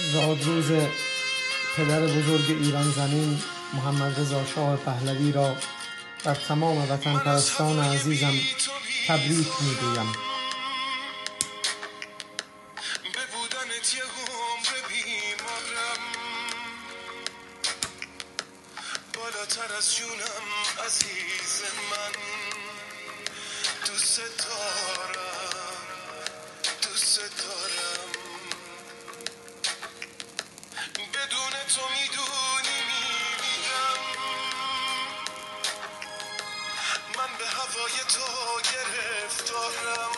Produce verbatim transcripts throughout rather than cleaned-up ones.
زادروز پدر بزرگ ایران زمین محمد رضا شاه پهلوی را بر تمام وطن پرستان عزیزم تبریک میگویم. بالاتر از جونم عزیز من، دوست دارم دوست دارم. بدون تو میدونی میمیرم، من به هوای تو گرفتارم.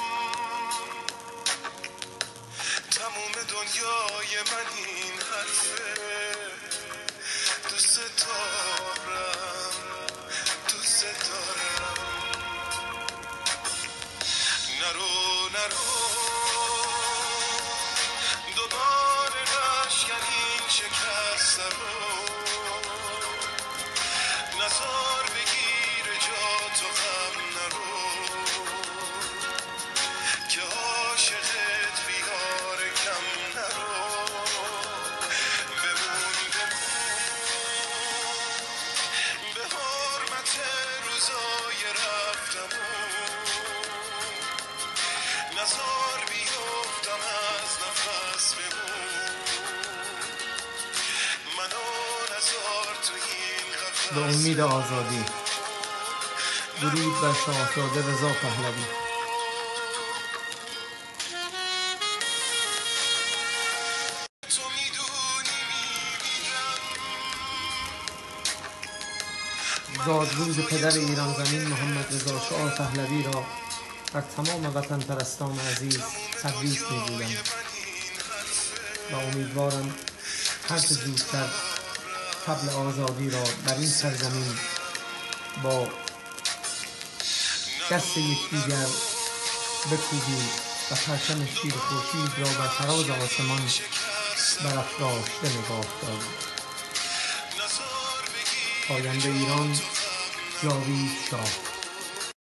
تموم دنیای من این حرفه، دوست دارم دوست دارم. نرو نرو دوباره نشکن این شکست رو، نزار بگیر جا تو غم نرو، که عاشقت بیار کم نرو. بمون بمون به حرمت روزای رفتمون، نزار بیفتم از نفس بمون، منو نزار تو این قفس. به امید آزادی. درود بر شاهزاده رضا پهلوی. زادروز پدر ایران زمین محمد رضا شاه پهلوی را بر تمام وطن پرستان عزیز تبریک میگویم و امیدوارم هر چه زودتر طبل آزادی را بر این سرزمین با دست یکدیگر بکوبیم و پرچم شیر خورشید را بر فراز آسمان برافراشته نگاه داریم. پاینده ایران، جاوید شاه.